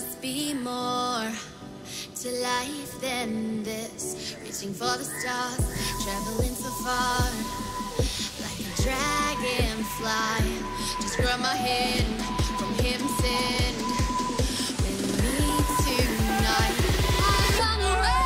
must be more to life than this. Reaching for the stars, traveling so far, like a dragonfly. Just grab my hand from him, send with me tonight. I run away.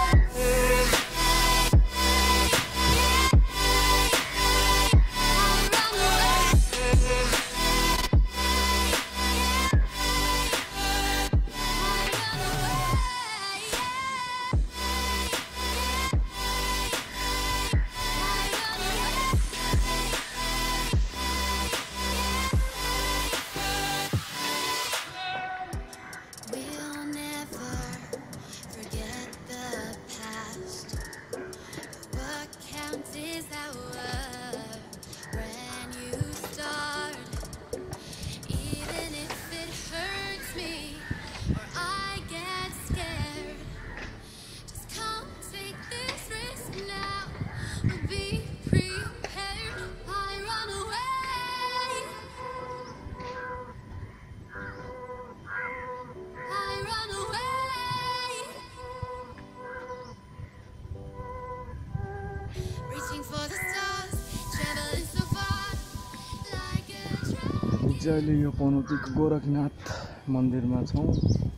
अहिले यो पनौतीको गोरखनाथ मन्दिरमा छौँ।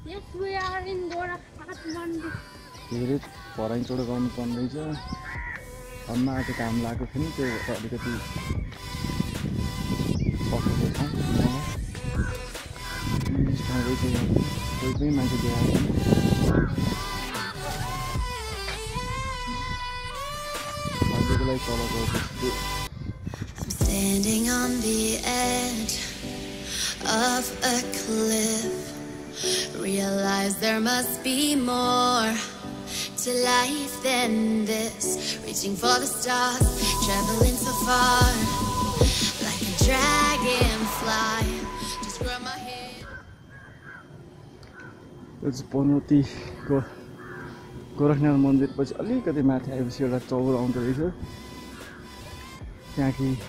धेरै भराइचोड गर्नुपर्ने रहेछ। हनमा आएको काम लागेको थियो नि, त्यो अलिकति सकेको छ। कोही पनि मान्छे देखाएको अहिलेको लागि तल गएपछि Standing on the edge of a cliff, realize there must be more to life than this. Reaching for the stars, traveling so far, like a dragonfly. Just grab my head. It's पनौतीको Gorakhnath मन्दिर पछि अलिकति माथि आएपछि एउटा चौर आउँदो रहेछ। त्यहाँ कि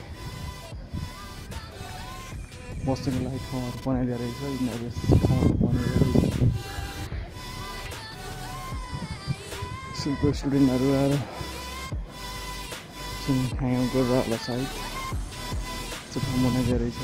बस्नुको लागि ठाउँहरू बनाइदिएको रहेछ। यिनीहरू ठाउँहरू बनाइदिएको रहेछ। स्कुलको स्टुडेन्टहरू आएर ह्याङआउट गरेर होला सायद। त्यो ठाउँ बनाइदिएको रहेछ।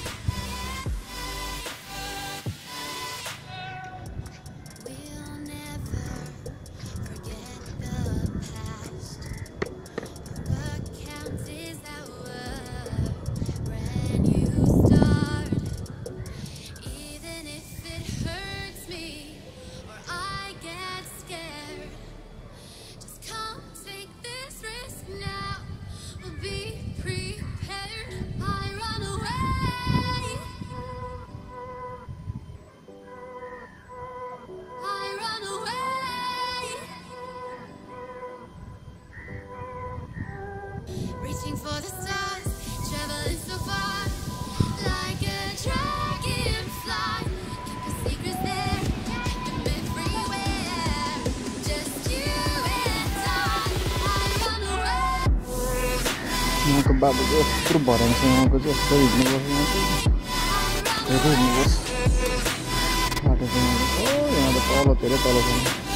Reaching for the stars, traveling so far, like a dragonfly. Keep your secrets there, keep them everywhere. Just you and I run away. यहाँको बाबुको यत्रो भराइ छ। यहाँको चाहिँ यस्तो हिँड्नुपर्छ। यस्तो हिँड्नुपर्छ। बाटो चाहिँ यहाँ त तल धेरै तल छ।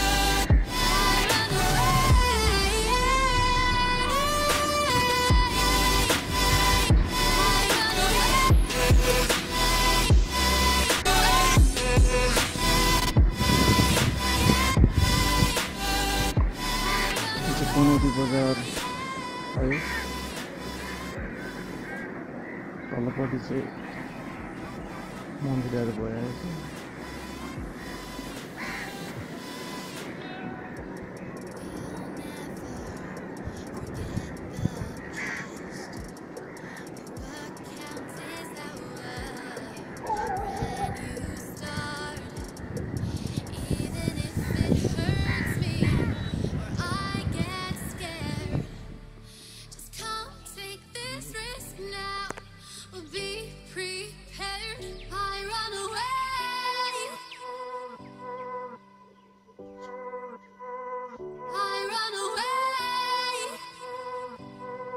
पनौती बजार आयो। तलपट्टि चाहिँ मन्दिरहरू भइरहेको छ।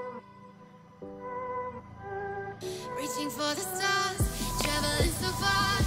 Reaching for the stars, traveling so far.